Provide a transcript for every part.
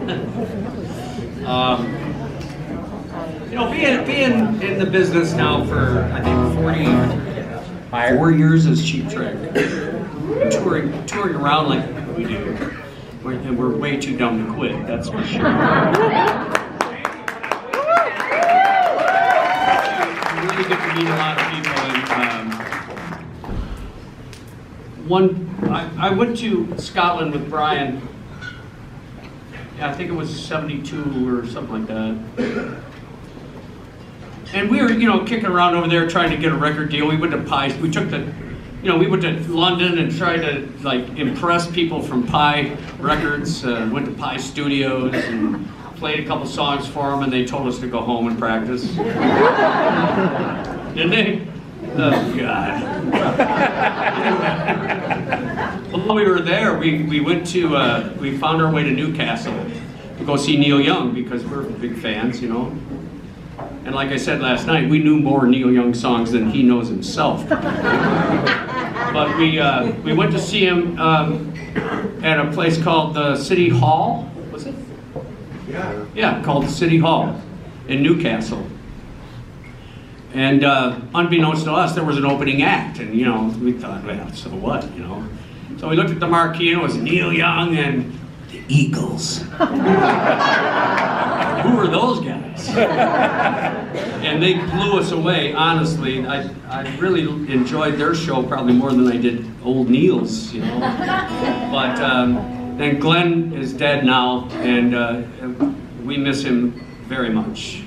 You know, being in the business now for, I think, 44 years as Cheap Trick, touring around like we do, and we're way too dumb to quit, that's for sure. You really get to meet a lot of people. And I went to Scotland with Brian. Yeah, I think it was 72 or something like that. And we were, you know, kicking around over there trying to get a record deal. We went to Pie. We took the, you know, we went to London and tried to like impress people from Pie Records. Went to Pie Studios and played a couple songs for them, and they told us to go home and practice. Didn't they? Oh God. While we were there, we went to we found our way to Newcastle to go see Neil Young because we're big fans, you know. And like I said last night, we knew more Neil Young songs than he knows himself. But we went to see him at a place called the City Hall. Was it? Yeah. Yeah, called the City Hall in Newcastle. And unbeknownst to us, there was an opening act, and you know, we thought, well, so what, you know? So we looked at the marquee, and it was Neil Young and the Eagles. Who were those guys? And they blew us away, honestly. I really enjoyed their show probably more than I did old Neil's, you know. But then Glenn is dead now, and we miss him very much.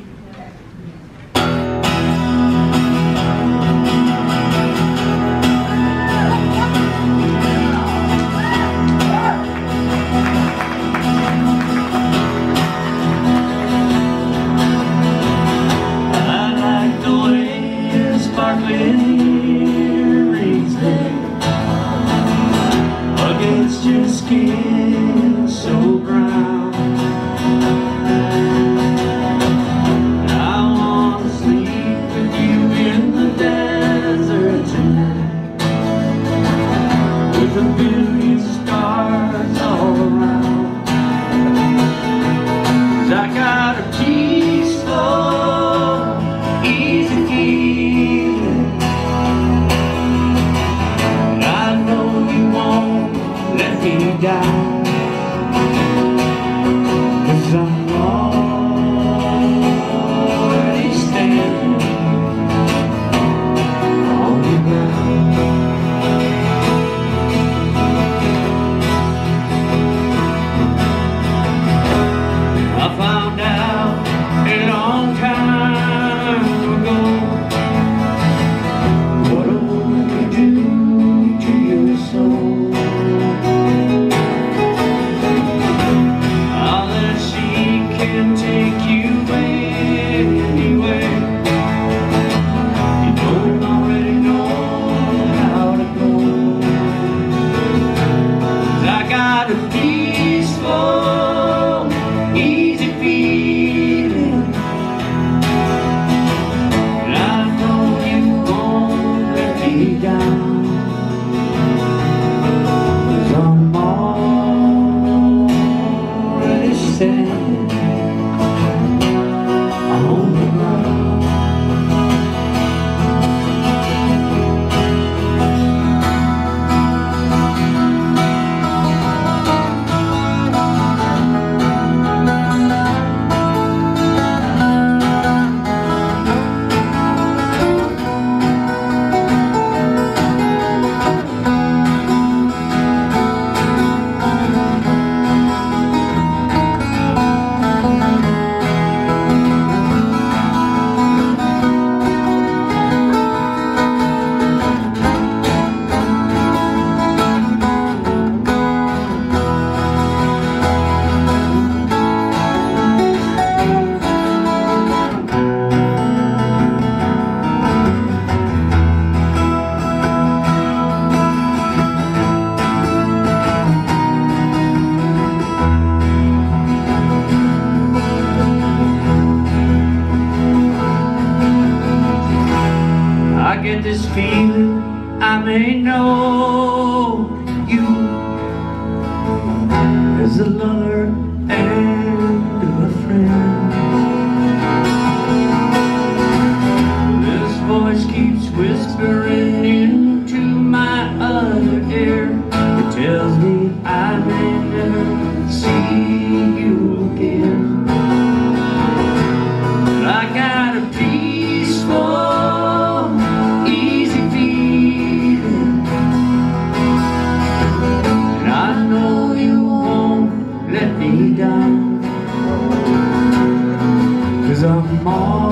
Against your skin so brown, me down, 'cause I'm all